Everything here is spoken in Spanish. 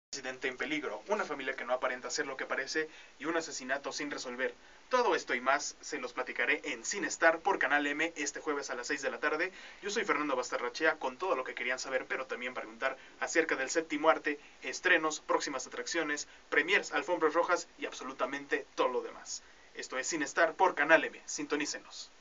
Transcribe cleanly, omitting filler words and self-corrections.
Presidente en peligro, una familia que no aparenta ser lo que parece y un asesinato sin resolver. Todo esto y más se los platicaré en Cinestar por Canal M este jueves a las 6 de la tarde. Yo soy Fernando Bastarrachea con todo lo que querían saber, pero también preguntar acerca del séptimo arte, estrenos, próximas atracciones, premiers, alfombras rojas y absolutamente todo lo demás. Esto es Cinestar por Canal M. Sintonícenos.